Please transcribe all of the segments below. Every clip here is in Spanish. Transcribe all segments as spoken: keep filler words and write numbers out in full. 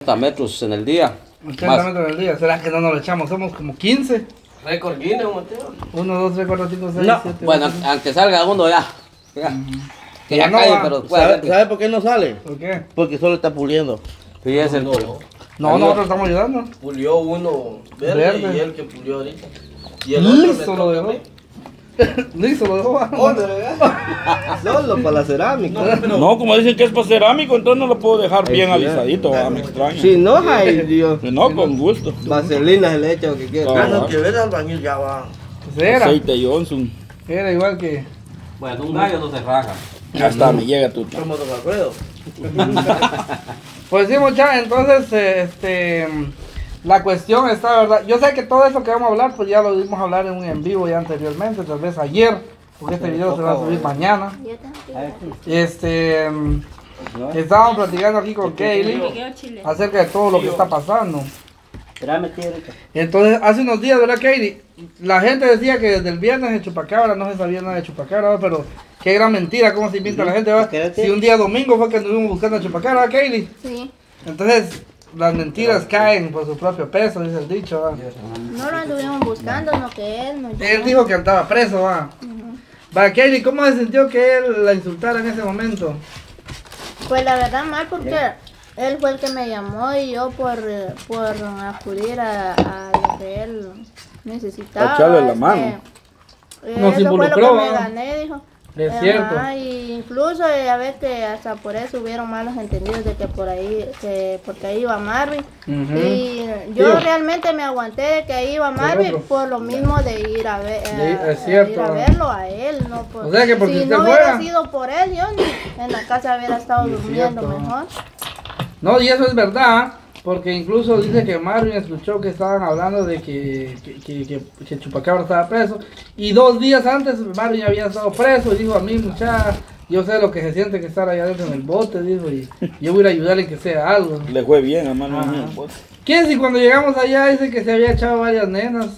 metros en el día. ochenta metros en el día. ¿Será que no nos lo echamos? Somos como quince. Récord Guinness, Mateo. uno, dos, tres, cuatro, cinco, seis, No, siete. bueno, ocho, aunque salga uno ya. ya. Mm. Que ya No cae, va. pero puede ¿Sabe, ser. ¿Sabe por qué no sale? ¿Por qué? Porque solo está puliendo. Sí, es el. No, nosotros estamos ayudando. Pulió uno verde, Verde. y el que pulió ahorita. Y el otro me Listo lo toca a dejó. mí. Listo lo dejó. Oh, ¿de verdad? Solo para la cerámica. No, pero No, como dicen que es para cerámico, entonces no lo puedo dejar bien Es alisadito, va, me extraña. Si no, ay Dios. Si no, con gusto. Vaselina se le echa lo que quiera. Ah, Ah, no, no. que ver al bañil ya va. Pues era. Aceite Johnson. Era igual que. Bueno, un gallo no se raja. Ya está, me llega tu. Como don Alfredo. Pues sí, muchachos, entonces, eh, este. La cuestión está, ¿verdad? Yo sé que todo eso que vamos a hablar, pues ya lo dimos a hablar en un en vivo ya anteriormente, tal vez ayer, porque este video se va a subir mañana. Este. mm, Estábamos platicando aquí con Kaylee acerca de todo lo que está pasando. Entonces, hace unos días, ¿verdad, Kaylee? La gente decía que desde el viernes de Chupacabra no se sabía nada de Chupacabra, ¿verdad? Pero qué gran mentira, cómo se inventa la gente, ¿verdad? Si un día domingo fue que anduvimos buscando a Chupacabra, ¿verdad, Kaylee? Sí. Entonces, las mentiras caen por su propio peso, dice el dicho, ¿verdad? No lo anduvimos buscando, no que él no. Él dijo que andaba preso, ¿va? Va, Kaylee, ¿cómo se sintió que él la insultara en ese momento? Pues la verdad mal porque él fue el que me llamó y yo por, eh, por acudir a, a lo que él necesitaba. A echarle la este, mano. eh, Nos eso fue lo que involucró, me ¿va? gané, dijo. Es Ajá, cierto. y incluso eh, a ver que hasta por eso hubieron malos entendidos de que por ahí, que porque ahí iba Marvin. Ujú. Y yo Sí. realmente me aguanté de que ahí iba Marvin otro. por lo mismo de ir a ver, Sí, eh, es cierto. ir a verlo a él, no por, O sea que porque si usted no fuera- hubiera sido por él, yo ni en la casa hubiera estado Sí, es durmiendo cierto. mejor. No, y eso es verdad, porque incluso dice que Marvin escuchó que estaban hablando de que, que, que, que, que Chupacabra estaba preso. Y dos días antes Marvin había estado preso y dijo a mí, muchacha, yo sé lo que se siente que estar allá adentro en el bote, dijo, y yo voy a ir a ayudarle en que sea algo. Le fue bien, hermano. Ajá. en el bote. ¿Quién si cuando llegamos allá dice que se había echado varias nenas?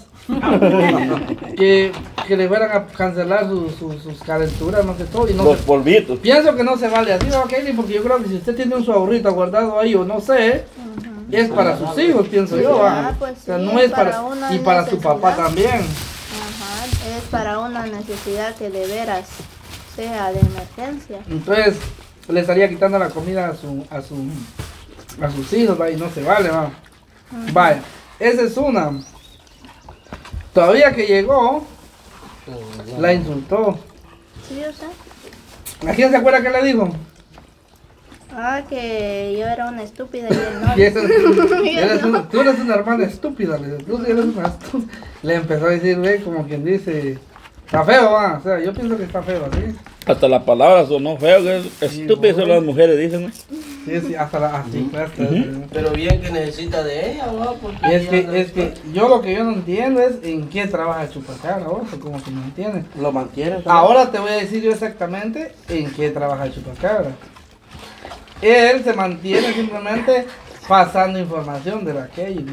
que, que le fueran a cancelar su- su- sus calenturas, más que todo. Y no Los se- polvitos. pienso que no se vale así, ¿no, Kaylee? Porque yo creo que si usted tiene un su ahorrito guardado ahí o no sé, es para sus hijos, pienso yo. Ah, ¿va? pues O sea, sí, no es es para, para una y para su papá necesidad. también. Ajá, es para una necesidad que de veras sea de emergencia. Entonces le estaría quitando la comida a su a su a sus hijos, ¿va? Y no se vale, va. Vaya, esa es una. Todavía que llegó, la insultó. Sí, yo sé. ¿A quién se acuerda que le dijo? Ah, que yo era una estúpida y él no. Y eso- eres una- tú eres una hermana estúpida, le dijo, tú sí eres una estúpida. Le empezó a decir, ve, como quien dice, está feo, va. O sea, yo pienso que está feo, así. Hasta la palabra sonó feo, que es Sí, estúpido, eso bueno. las mujeres dicen, ¿no? Sí, sí, hasta la, así, pues, Pero bien que necesita de ella, ¿no? Porque Y es ella que, no- es que yo lo que yo no entiendo es en qué trabaja Chupacabra, vos, o como que no entiendes. Lo mantiene. Ahora te voy a decir yo exactamente en qué trabaja Chupacabra. Él se mantiene simplemente pasando información de la Kaylee.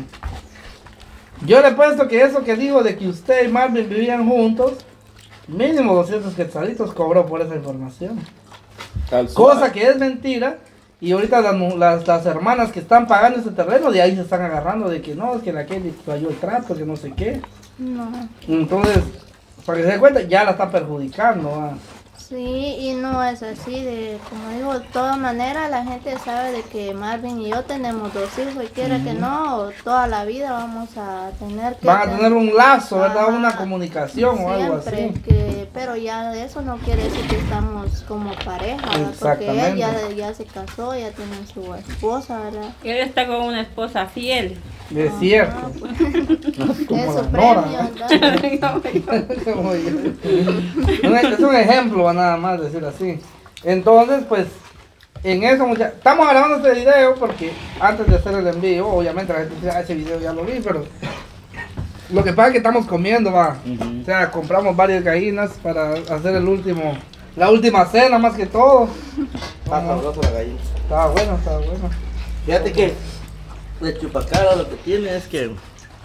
Yo le he puesto que eso que dijo de que usted y Marvin vivían juntos, mínimo doscientos quetzalitos cobró por esa información. Al Cosa que es mentira. Y ahorita las, mu- las, las hermanas que están pagando ese terreno, de ahí se están agarrando de que no, es que la Kelly falló el trato, que no sé qué. No. Entonces, para que se dé cuenta, ya la está perjudicando. ¿va? Sí, y no es así, de como digo, de todas maneras la gente sabe de que Marvin y yo tenemos dos hijos y quiera que no, toda la vida vamos a tener que... Van a tener un lazo, ¿verdad? Ajá. Una comunicación o algo Siempre, así. que, pero ya eso no quiere decir que estamos como pareja, ¿verdad? Porque él ya, Exactamente. ya se casó, ya tiene su esposa, ¿verdad? Él está con una esposa fiel. Es cierto. Ah, pues, Como es la su Nora, premio, ¿no? ¿verdad? Como yo. Un- es un ejemplo, va, nada más decir así. Entonces, pues, en eso, mucha... estamos grabando este video porque antes de hacer el envío, obviamente la gente dice, ah, ese video ya lo vi, pero lo que pasa es que estamos comiendo, va. Ujú. O sea, compramos varias gallinas para hacer el último, la última cena más que todo. Está Vamos. sabroso la gallina. Estaba bueno, estaba bueno. Fíjate que el Chupacabra lo que tiene es que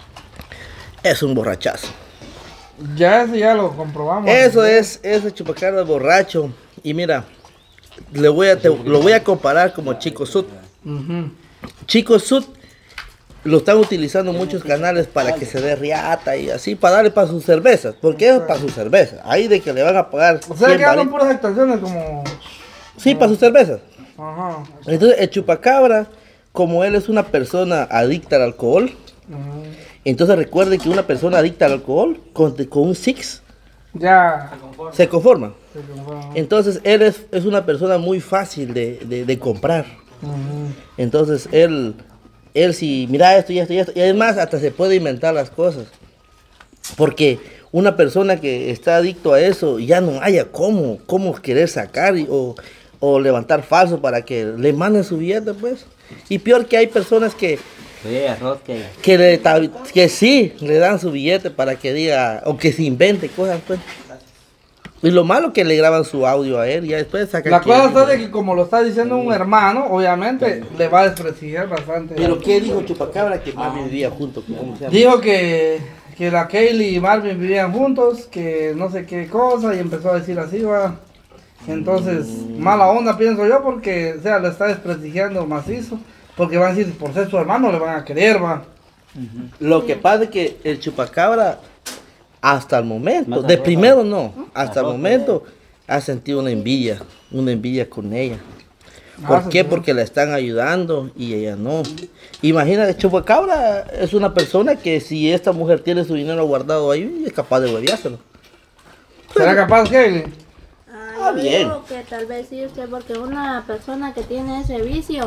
es un borrachazo. Ya eso ya lo comprobamos. Eso es, ese Chupacabra borracho. Y mira, le voy a, te- lo voy a comparar como Chico Sud. Ujú. Chico Sud lo están utilizando muchos canales para que se dé riata y así, para darle para sus cervezas, porque eso es para sus cervezas. Ahí de que le van a pagar. O sea cien que andan varitos. puras actuaciones como... Sí, para sus cervezas. Ajá. Entonces, el chupacabra, como él es una persona adicta al alcohol, Ujú. entonces recuerden que una persona adicta al alcohol, con, con un six, Ya. se conforma. Se conforma. Entonces, él es, es una persona muy fácil de, de, de comprar. Ujú. Entonces, él, él si mira esto y esto y esto, y además hasta se puede inventar las cosas. Porque una persona que está adicto a eso, ya no haya cómo, cómo querer sacar y- o, o levantar falso para que le manden su billete, pues. Y peor que hay personas que, Sí, arroz que... que, le, ta- que sí le dan su billete para que diga, o que se invente cosas, pues. Y lo malo que le graban su audio a él y ya después sacan... La que- cosa está de que como lo está diciendo un hermano, obviamente le va a desprestigiar bastante. Pero ¿qué dijo Chupacabra que Mami vivía junto? ¿Cómo se llama? Dijo que, que la Kaylee y Marvin vivían juntos, que no sé qué cosa, y empezó a decir así, va. Entonces, mala onda pienso yo, porque, o sea, lo está desprestigiando macizo. Porque van a decir, por ser su hermano le van a querer, va. Lo que pasa es que el Chupacabra, hasta el momento, Más de arroz, primero no, hasta el Arroz, momento ha sentido una envidia, una envidia con ella. Ah, ¿Por sí, qué? sí. Porque la están ayudando y ella no. Imagínate, Chupacabra es una persona que si esta mujer tiene su dinero guardado ahí, es capaz de hueviárselo. ¿Será capaz, Kaylee? Ah, yo bien. digo que tal vez sí usted, porque una persona que tiene ese vicio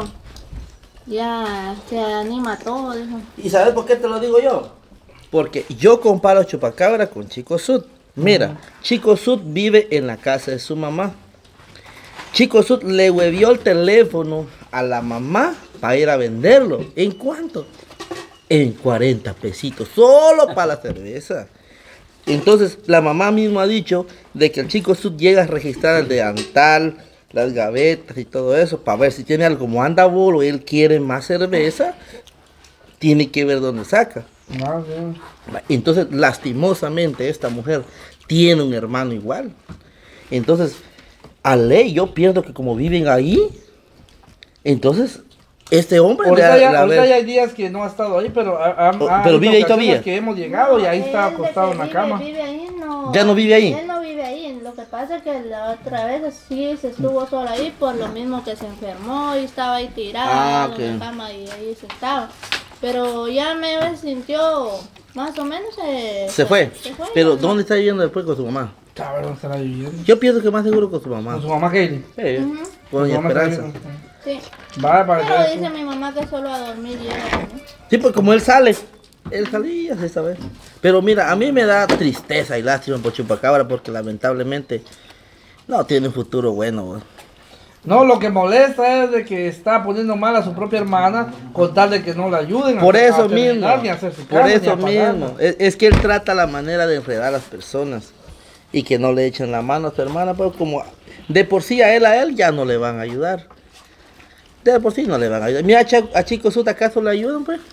ya se anima a todo, dijo. ¿Y sabes por qué te lo digo yo? Porque yo comparo a Chupacabra con Chico Sud. Mira, Chico Sud vive en la casa de su mamá. Chico Sud le huevió el teléfono a la mamá para ir a venderlo. ¿En cuánto? En cuarenta pesitos, solo para la cerveza. Entonces, la mamá misma ha dicho de que el Chico Sud llega a registrar el delantal, las gavetas y todo eso, para ver si tiene algo. Como anda bolo, él quiere más cerveza, tiene que ver dónde saca. Ah, sí. Entonces, lastimosamente, esta mujer tiene un hermano igual. Entonces, a ley, yo pienso que como viven ahí, entonces, este hombre... Ahorita, le- ya, le- ahorita ya hay días que no ha estado ahí, pero ha, ha- Oh, ha pero habido vive ahí ocasiones todavía. que hemos llegado y ahí Él está de acostado que en la vive- cama. vive ahí, no, ¿Ya no vive ahí? Él no vive ahí. Lo que pasa es que la otra vez sí se estuvo solo ahí por lo mismo que se enfermó y estaba ahí tirado Ah, ok. en la cama y ahí se estaba. Pero ya me sintió más o menos se, Se fue. se fue, Pero ¿no? ¿dónde está viviendo después con su mamá? A ver dónde estará viviendo. Yo pienso que más seguro con su mamá. Con su mamá Kaylee. Sí, Ujú. con Su Doña mamá está Esperanza. viviendo. Sí. Va para Pero que dice mi mamá que solo a dormir llega, ¿no? Sí, pues como él sale, él salía, se sabe. Pero mira, a mí me da tristeza y lástima por Chupacabra porque lamentablemente no tiene un futuro bueno. güey. No, lo que molesta es de que está poniendo mal a su propia hermana con tal de que no la ayuden a- Por a eso terminar, mismo, ni a hacer su por casa, ni eso a pagarla. mismo. Es, es que él trata la manera de enredar a las personas y que no le echen la mano a su hermana, pero como de por sí a él, a él ya no le van a ayudar. De por sí no le van a ayudar. Mira, a, Cha- a Chico Sud, ¿acaso le ayudan, pues?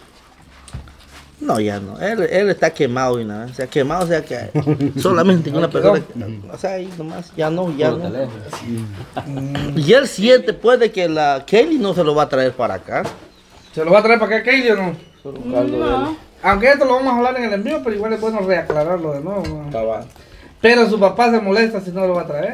No, ya no. Él, él está quemado y nada. O sea, quemado, o sea, que solamente una persona. O sea, ahí nomás, ya no, ya Puro no. teléfono. Y él siente, pues, de que la Kelly no se lo va a traer para acá. ¿Se lo va a traer para acá Kaylee o no? No. Aunque esto lo vamos a hablar en el envío, pero igual es bueno reaclararlo de nuevo. ¿no? Cabal. Pero su papá se molesta si no lo va a traer.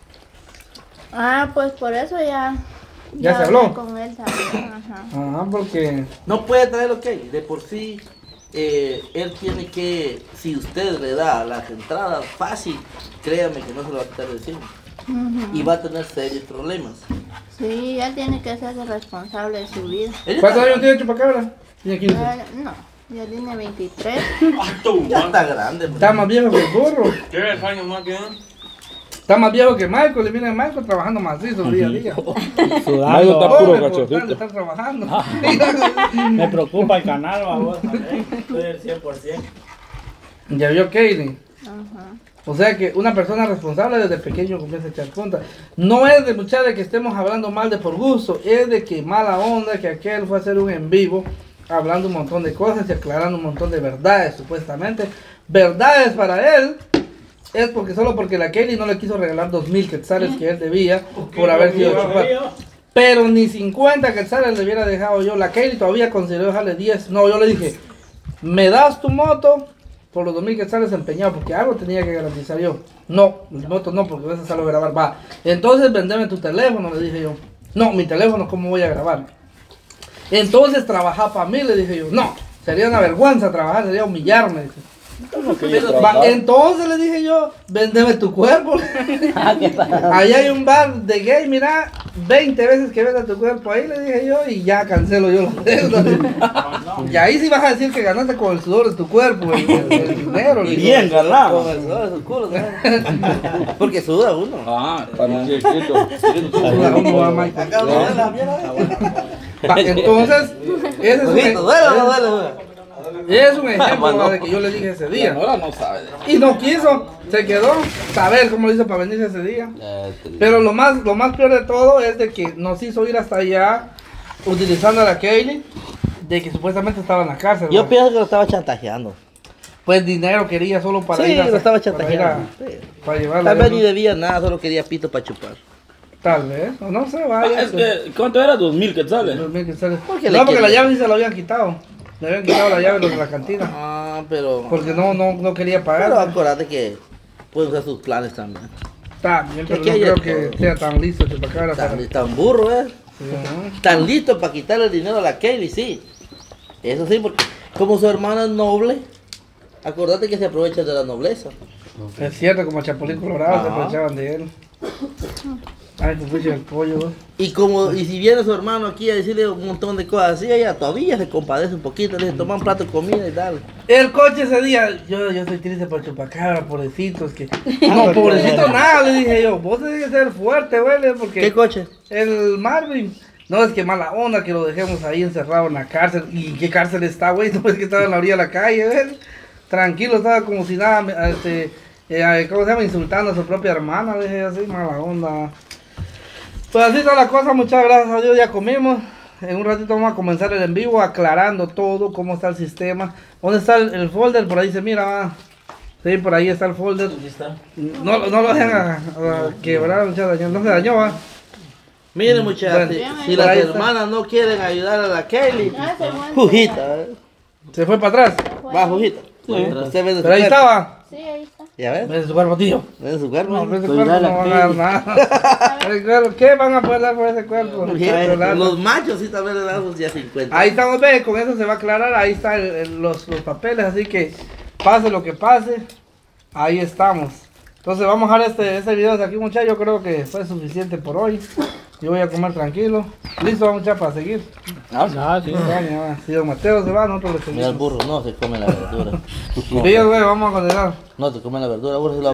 Ah, pues por eso ya. ¿Ya se hablé habló? con él también, ajá. Ajá, porque... No puede traerlo, Kelly. De por sí, eh, él tiene que, si usted le da las entradas fácil, créame que no se lo va a quitar de encima. Ujú. Y va a tener serios problemas. Sí, él tiene que ser responsable de su vida. Él ¿Cuántos está- años tiene Chupacabra? Tiene quince. Ah, no, ya tiene veintitrés. Ya está grande, man. Está más viejo que el burro. ¿Tres años más que él? Está más viejo que Michael. Y viene Michael trabajando macizo día a día. Michael Sudando. está puro Pobre, por tal de cachorrito. estar trabajando. Me preocupa el canal, babos. Estoy del cien por ciento. Ya vio Kaylee. Ajá. O sea que una persona responsable desde pequeño comienza a echar cuenta. No es de mucha de que estemos hablando mal de por gusto, es de que mala onda que aquel fue a hacer un en vivo hablando un montón de cosas y aclarando un montón de verdades supuestamente. Verdades para él es porque solo porque la Kelly no le quiso regalar dos mil quetzales que él debía por haber sido chupado. Pero ni cincuenta quetzales le hubiera dejado yo. La Kelly todavía consideró dejarle diez. No, yo le dije, ¿me das tu moto? Por los dos mil quetzales empeñado, porque algo tenía que garantizar yo. No, mi moto no, porque a veces salgo a grabar. Va, entonces vendeme tu teléfono, le dije yo. No, mi teléfono, ¿cómo voy a grabar? Entonces trabajar para mí, le dije yo. No, sería una vergüenza trabajar, sería humillarme. Dice. Pero, Va, entonces le dije yo, véndeme tu cuerpo. Allá hay un bar de gay, mira, veinte veces que venda tu cuerpo ahí, le dije yo, y ya cancelo yo los deudas. Y ahí sí vas a decir que ganaste con el sudor de tu cuerpo, el, el, el dinero. Y bien ganado. Con el sudor de su culo, ¿sabes? Porque suda uno. Ah, para chiquito. Suda uno, va, Michael. Acá no duele la mierda. Va, entonces, ese es un, Ojito, duele o no duele, duele. es un ejemplo va, de que yo le dije ese día. Ahora no sabe. Y no quiso, se quedó, saber cómo lo hizo para venirse ese día. Pero lo más, lo más peor de todo es de que nos hizo ir hasta allá utilizando a la Kaylee, de que supuestamente estaba en la cárcel. Yo ¿no? pienso que lo estaba chantajeando. Pues dinero quería solo para Sí, ir a... lo estaba para ir a- chantajeando. Sí. para llevarla Tal allá, vez ¿no? ni debía nada, solo quería pito para chupar. Tal vez, o no sé, Ah, vaya. es que, ¿cuánto era? Dos mil quetzales. Dos mil quetzales. ¿Por qué le No, porque la quiere? llave sí se la habían quitado. Le habían quitado la llave los de la cantina. Ah, pero. Porque no, no, no quería Pero pagar. acuérdate que puede usar sus planes también. Está bien, pero Que no aquí creo hay que todo. sea tan listo chupacabra para... Tan, tan burro, ¿eh? Sí, ¿no? Tan listo para quitarle el dinero a la Kaylee, sí. Eso sí, porque como su hermano es noble, acordate que se aprovecha de la nobleza. Es cierto, como Chapulín Colorado se Ajá. aprovechaban de él. Ay, te fuiste el pollo, güey. Y como, y si viene su hermano aquí a decirle un montón de cosas así, ella todavía se compadece un poquito, le dice, toma un plato de comida y dale. El coche ese día, yo, yo estoy triste por Chupacabra, pobrecitos, que... No, pobrecito nada, le dije yo, vos tenés que ser fuerte, güey, porque... ¿Qué coche? El Marvin. No, es que mala onda que lo dejemos ahí encerrado en la cárcel. ¿Y en qué cárcel está, güey? No es que estaba en la orilla de la calle, güey. Tranquilo, estaba como si nada, este... eh, ¿cómo se llama? Insultando a su propia hermana, le dije así, mala onda. Pues así está la cosa, muchas gracias a Dios, ya comimos. En un ratito vamos a comenzar el en vivo aclarando todo, cómo está el sistema. ¿Dónde está el, el folder? Por ahí se mira, va. Sí, por ahí está el folder. No, no lo dejen a, a quebrar, muchachos, no se dañó, va. Miren muchachos, Bueno, si, si por las ahí está. hermanas no quieren ayudar a la Kaylee, Ya se fue. Jujita, ¿eh? Se fue para atrás. Va, Jujita. Usted vende su Pero ahí cuerpo. estaba. Sí, ahí está. ¿Ya ves? Ves su cuerpo, tío. Vende su cuerpo. No, por ese Cuidar cuerpo la no van a dar nada. El cuerpo, ¿qué van a poder dar por ese cuerpo? Jujita, los machos sí también le dan sus ya cincuenta. Ahí estamos, ve, con eso se va a aclarar, ahí están los, los papeles, así que pase lo que pase, ahí estamos. Entonces vamos a dejar este, este video de aquí, muchachos, yo creo que fue suficiente por hoy. Yo voy a comer tranquilo. Listo, vamos ya para seguir. Ah, sí. Ya, ya, si don Mateo se va, nosotros le Mira el seguimos. burro, no se come la verdura. Sí, güey, vamos a condenar. No se come la verdura, burro se la